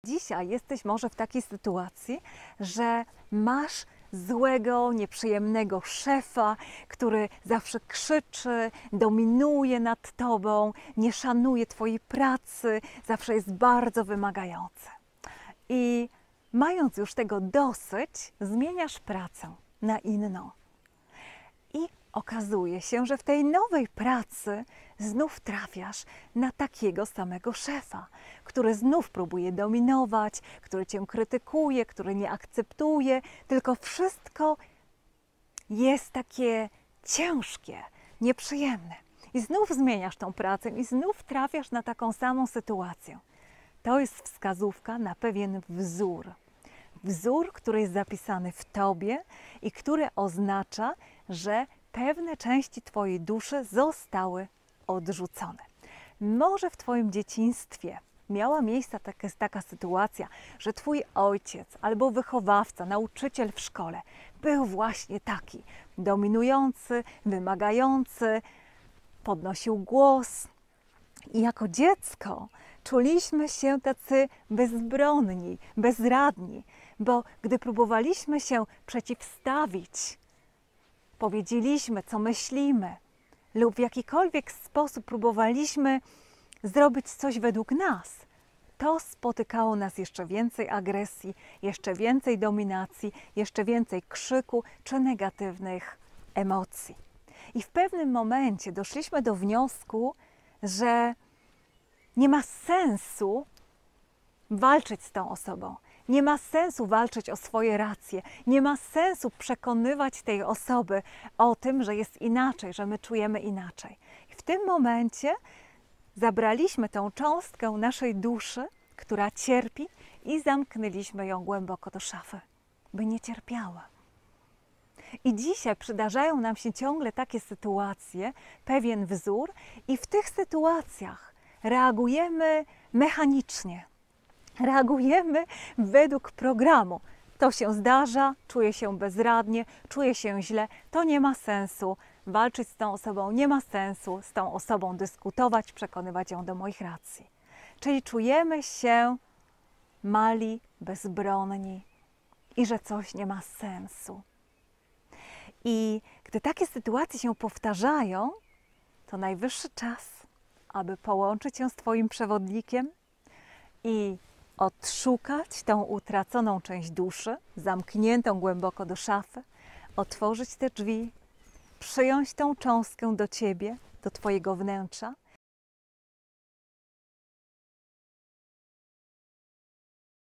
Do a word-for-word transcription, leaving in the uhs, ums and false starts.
Dzisiaj jesteś może w takiej sytuacji, że masz złego, nieprzyjemnego szefa, który zawsze krzyczy, dominuje nad tobą, nie szanuje twojej pracy, zawsze jest bardzo wymagający. I mając już tego dosyć, zmieniasz pracę na inną. I okazuje się, że w tej nowej pracy znów trafiasz na takiego samego szefa, który znów próbuje dominować, który cię krytykuje, który nie akceptuje, tylko wszystko jest takie ciężkie, nieprzyjemne. I znów zmieniasz tą pracę i znów trafiasz na taką samą sytuację. To jest wskazówka na pewien wzór. Wzór, który jest zapisany w tobie i który oznacza, że pewne części twojej duszy zostały odrzucone. Może w twoim dzieciństwie miała miejsce taka, taka sytuacja, że twój ojciec albo wychowawca, nauczyciel w szkole był właśnie taki dominujący, wymagający, podnosił głos. I jako dziecko czuliśmy się tacy bezbronni, bezradni, bo gdy próbowaliśmy się przeciwstawić, powiedzieliśmy, co myślimy, lub w jakikolwiek sposób próbowaliśmy zrobić coś według nas, to spotykało nas jeszcze więcej agresji, jeszcze więcej dominacji, jeszcze więcej krzyku czy negatywnych emocji. I w pewnym momencie doszliśmy do wniosku, że nie ma sensu walczyć z tą osobą. Nie ma sensu walczyć o swoje racje. Nie ma sensu przekonywać tej osoby o tym, że jest inaczej, że my czujemy inaczej. I w tym momencie zabraliśmy tą cząstkę naszej duszy, która cierpi, i zamknęliśmy ją głęboko do szafy, by nie cierpiała. I dzisiaj przydarzają nam się ciągle takie sytuacje, pewien wzór, i w tych sytuacjach reagujemy mechanicznie. Reagujemy według programu. To się zdarza, czuję się bezradnie, czuję się źle, to nie ma sensu walczyć z tą osobą, nie ma sensu z tą osobą dyskutować, przekonywać ją do moich racji. Czyli czujemy się mali, bezbronni i że coś nie ma sensu. I gdy takie sytuacje się powtarzają, to najwyższy czas, aby połączyć się z twoim przewodnikiem i odszukać tą utraconą część duszy, zamkniętą głęboko do szafy, otworzyć te drzwi, przyjąć tą cząstkę do ciebie, do twojego wnętrza